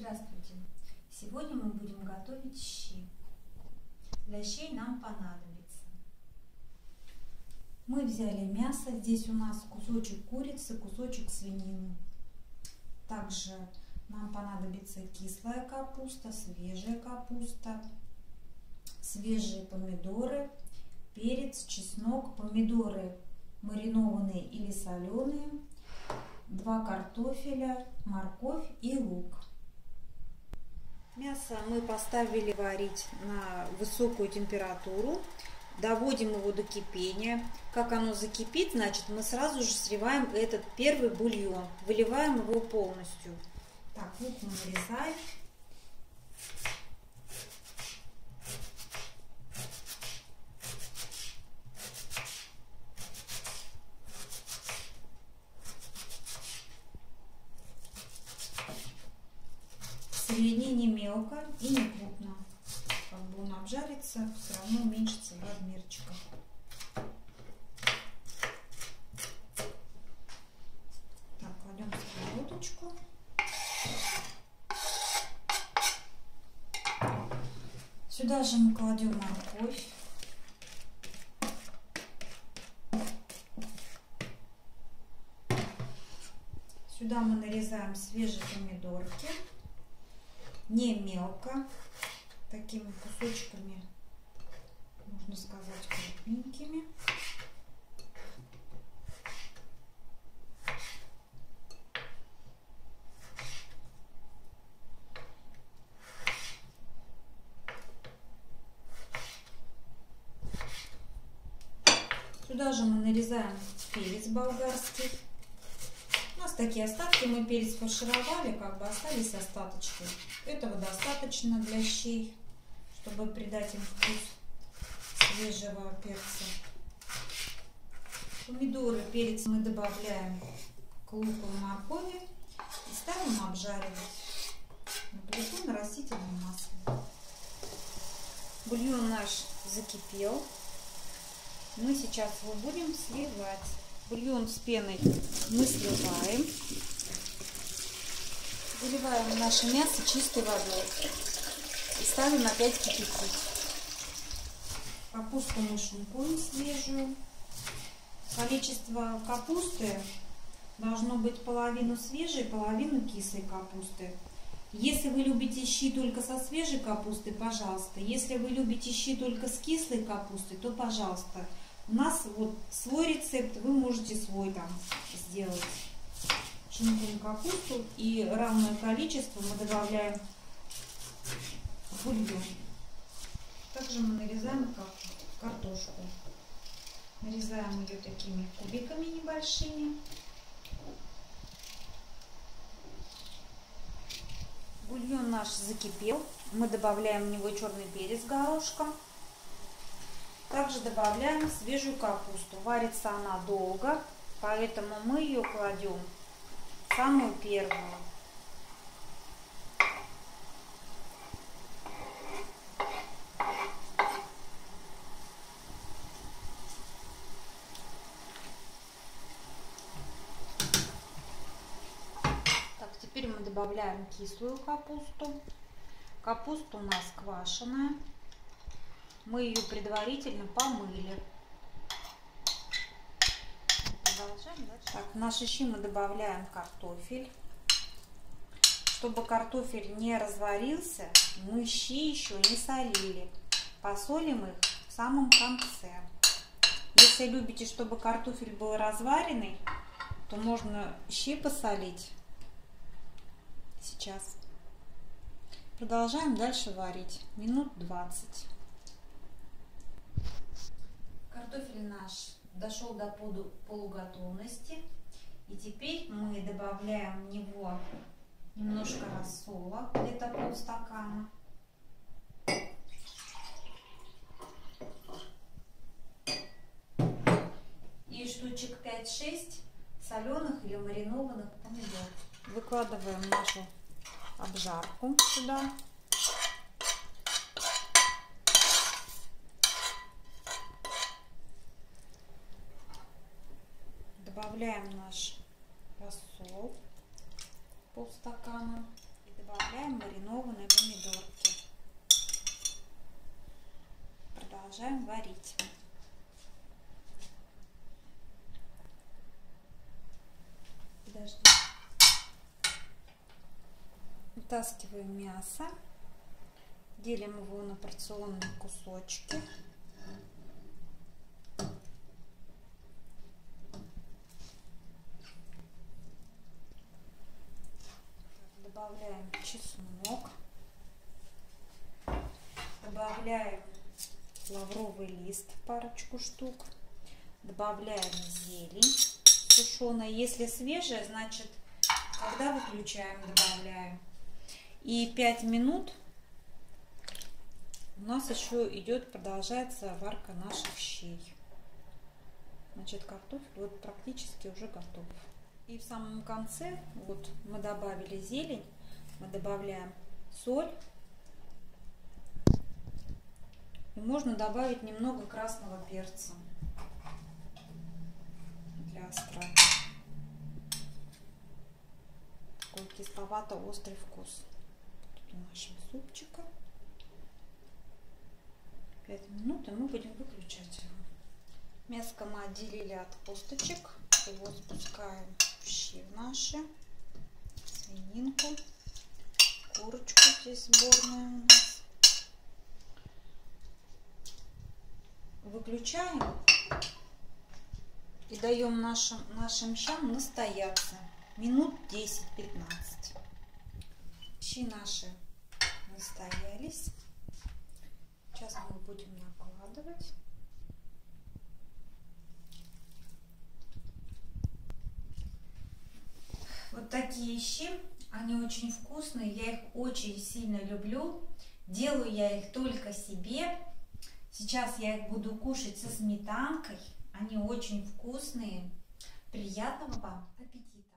Здравствуйте! Сегодня мы будем готовить щи. Для щей нам понадобится. Мы взяли мясо. Здесь у нас кусочек курицы, кусочек свинины. Также нам понадобится кислая капуста, свежая капуста, свежие помидоры, перец, чеснок, помидоры маринованные или соленые, 2 картофеля, морковь и лук. Мясо мы поставили варить на высокую температуру. Доводим его до кипения. Как оно закипит, значит, мы сразу же сливаем этот первый бульон. Выливаем его полностью. Так, лук мы нарезаем. Средне, не мелко и не крупно. Как бы он обжарится, все равно уменьшится в размерчиках. Так, кладем сковородочку. Сюда же мы кладем морковь. Сюда мы нарезаем свежие помидорки. Не мелко, такими кусочками, можно сказать, крупненькими. Сюда же мы нарезаем перец болгарский. У нас такие остатки, мы перец фаршировали, как бы остались остаточки. Этого достаточно для щей, чтобы придать им вкус свежего перца. Помидоры, перец мы добавляем к луку и моркови и ставим обжаривать на плиту на растительном масле. Бульон наш закипел. Мы сейчас его будем сливать. Бульон с пеной мы сливаем. Заливаем наше мясо чистой водой и ставим опять кипятить. Капусту мы шинкуем свежую. Количество капусты должно быть половину свежей, половину кислой капусты. Если вы любите щи только со свежей капустой, пожалуйста. Если вы любите щи только с кислой капустой, то пожалуйста. У нас вот свой рецепт, вы можете свой там сделать. Шинкуем капусту и равное количество мы добавляем в бульон. Также мы нарезаем картошку. Нарезаем ее такими кубиками небольшими. Бульон наш закипел. Мы добавляем в него черный перец горошком. Также добавляем свежую капусту. Варится она долго, поэтому мы ее кладем самую первую. Так, теперь мы добавляем кислую капусту. Капуста у нас квашеная. Мы ее предварительно помыли. Продолжаем дальше. Так, в наши щи мы добавляем картофель. Чтобы картофель не разварился, мы щи еще не солили. Посолим их в самом конце. Если любите, чтобы картофель был разваренный, то можно щи посолить сейчас. Продолжаем дальше варить минут 20. Картофель наш дошел до полуготовности. И теперь мы добавляем в него немножко рассола, где-то полстакана. И штучек 5-6 соленых или маринованных помидор. Выкладываем нашу обжарку сюда. Добавляем наш рассол, полстакана. И Добавляем маринованные помидорки. Продолжаем варить. Подожди. Вытаскиваем мясо. Делим его на порционные кусочки. Добавляем чеснок. Добавляем лавровый лист, парочку штук. Добавляем зелень сушеная. Если свежая, значит, когда выключаем, добавляем. И 5 минут у нас еще идет, продолжается варка наших щей. Значит, картофель вот практически уже готов. И в самом конце, вот мы добавили зелень, мы добавляем соль. И можно добавить немного красного перца для остроты. Такой кисловато-острый вкус. Тут нашего супчика. 5 минут, и мы будем выключать его. Мяско мы отделили от косточек. Его спускаем в щи наши. Свининку. Курочку здесь сборная у нас. Выключаем и даем нашим щам настояться минут 10-15. Щи наши настоялись. Сейчас мы будем накладывать. Вот такие щи, они очень вкусные, я их очень сильно люблю. Делаю я их только себе. Сейчас я их буду кушать со сметанкой. Они очень вкусные. Приятного вам аппетита!